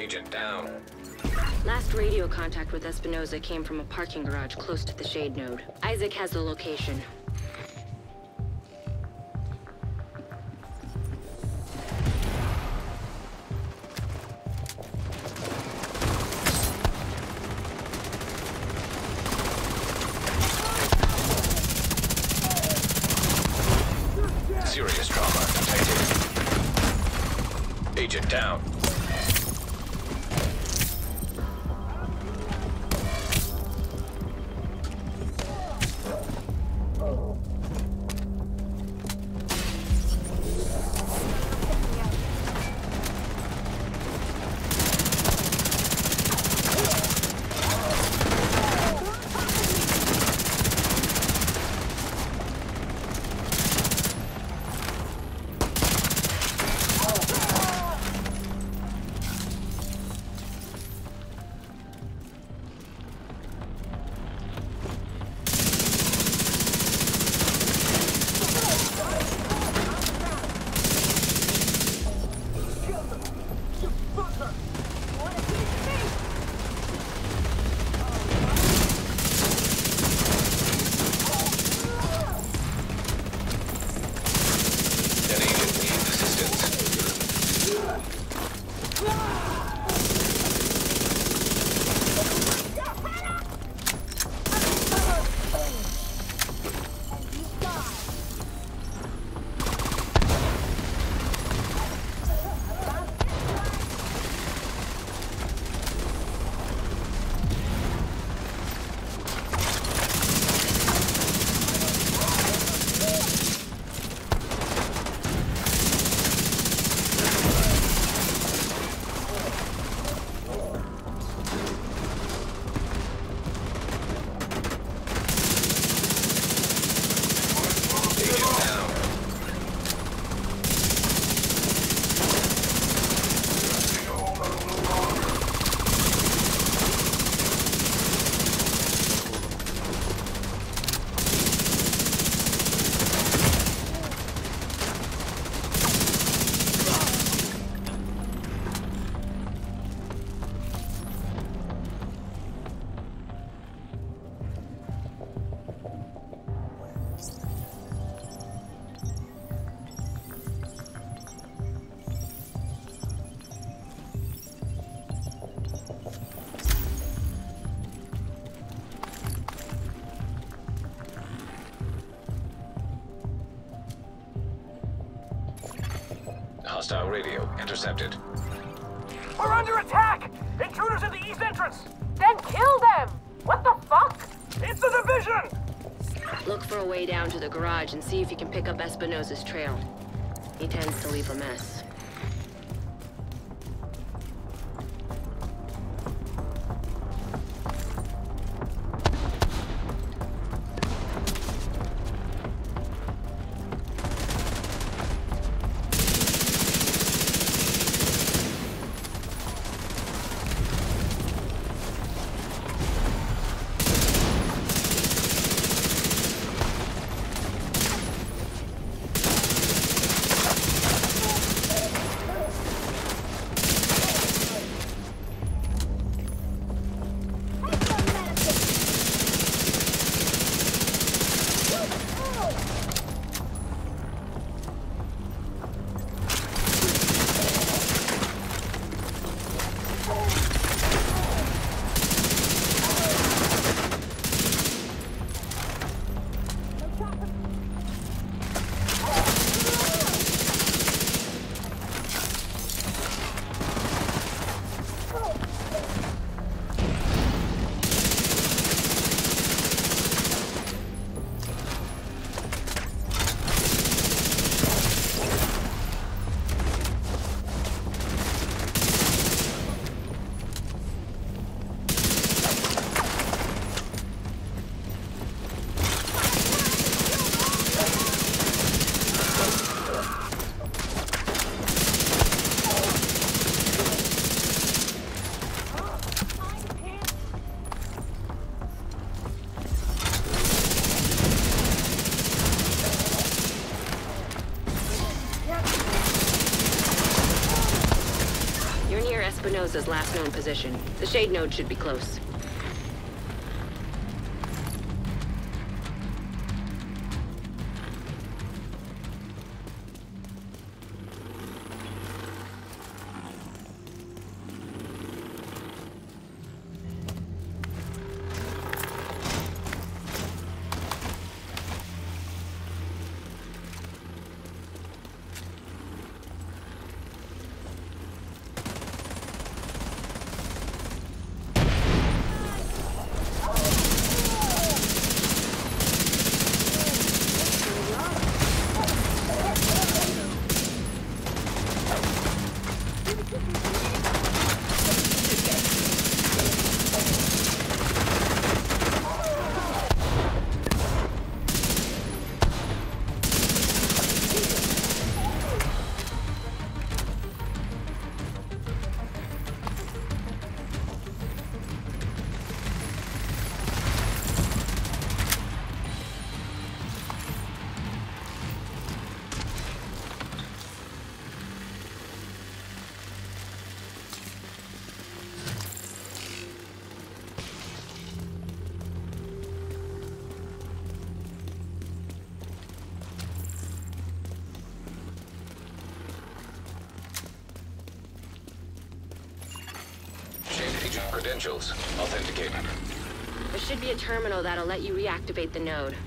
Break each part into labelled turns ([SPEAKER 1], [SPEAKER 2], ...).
[SPEAKER 1] Agent down.
[SPEAKER 2] Last radio contact with Espinosa came from a parking garage close to the Shade node. Isaac has the location.
[SPEAKER 1] Serious trauma detected. Agent down. Hostile radio intercepted.
[SPEAKER 3] We're under attack! Intruders at the east entrance! Then kill them! What the fuck? It's the division!
[SPEAKER 2] Look for a way down to the garage and see if you can pick up Espinosa's trail. He tends to leave a mess. Espinosa's last known position. The shade node should be close.
[SPEAKER 1] Credentials authenticated.
[SPEAKER 2] There should be a terminal that'll let you reactivate the node.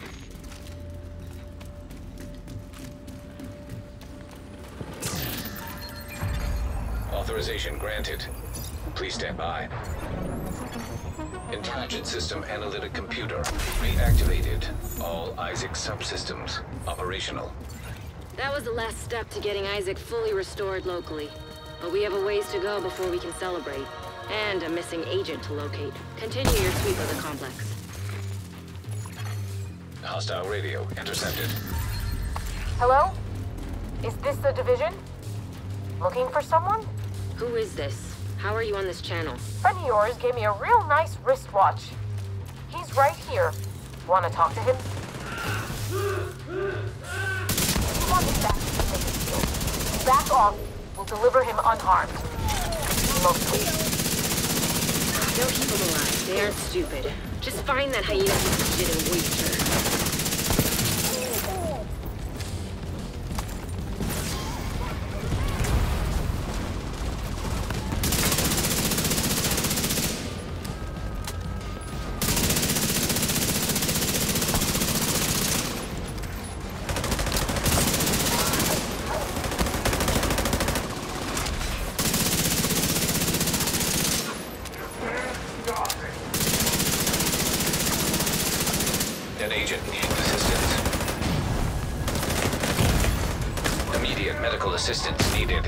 [SPEAKER 1] Authorization granted. Please stand by. Intelligent System Analytic Computer reactivated. All ISAC subsystems operational.
[SPEAKER 2] That was the last step to getting Isaac fully restored locally. But we have a ways to go before we can celebrate. And a missing agent to locate. Continue your sweep of the complex.
[SPEAKER 1] Hostile radio intercepted.
[SPEAKER 3] Hello? Is this the division? Looking for someone?
[SPEAKER 2] Who is this? How are you on this channel?
[SPEAKER 3] Friend of yours gave me a real nice wristwatch. He's right here. Want to talk to him? He wants him back to the mission field. Back off. We'll deliver him unharmed. Mostly.
[SPEAKER 2] Don't keep them alive. They aren't stupid. Just find that hyena piece of shit and waste her.
[SPEAKER 1] An agent needs assistance. Immediate medical assistance needed.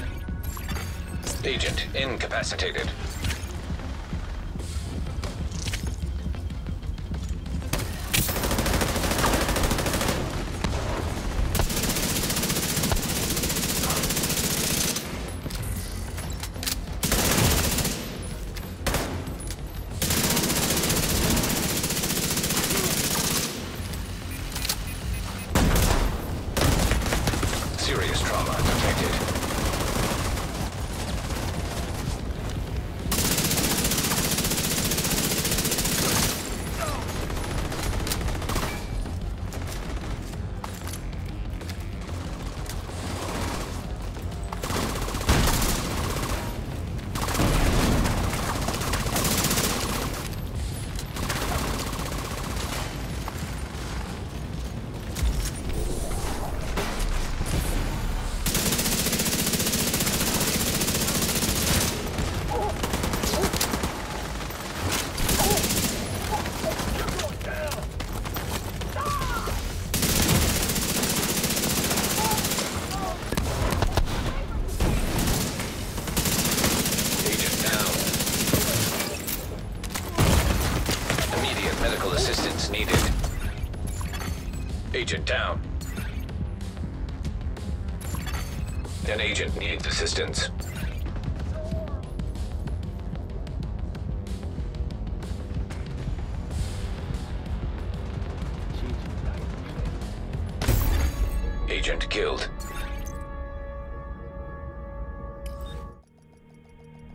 [SPEAKER 1] Agent incapacitated. Serious trauma detected. Medical assistance needed. Agent down. An agent needs assistance. Agent killed.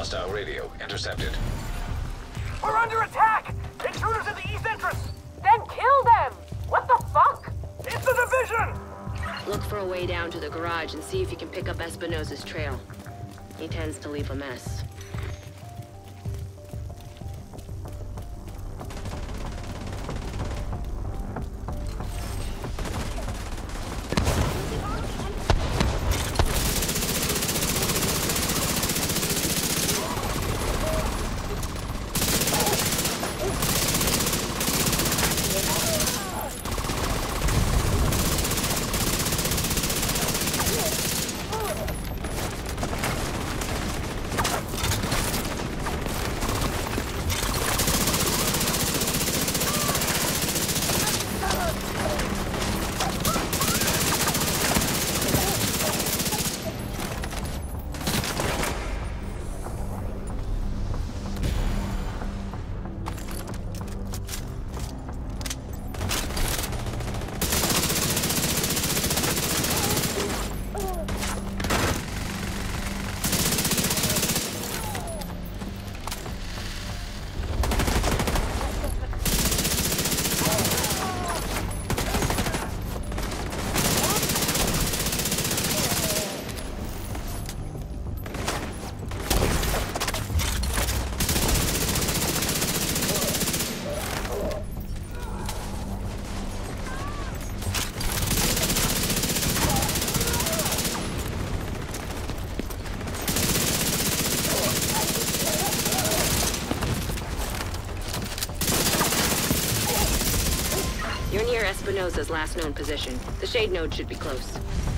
[SPEAKER 1] Hostile radio intercepted.
[SPEAKER 3] We're under attack! Intruders at the east entrance! Then kill them! What the fuck? It's the division!
[SPEAKER 2] Look for a way down to the garage and see if you can pick up Espinosa's trail. He tends to leave a mess. You're near Espinosa's last known position. The Shade node should be close.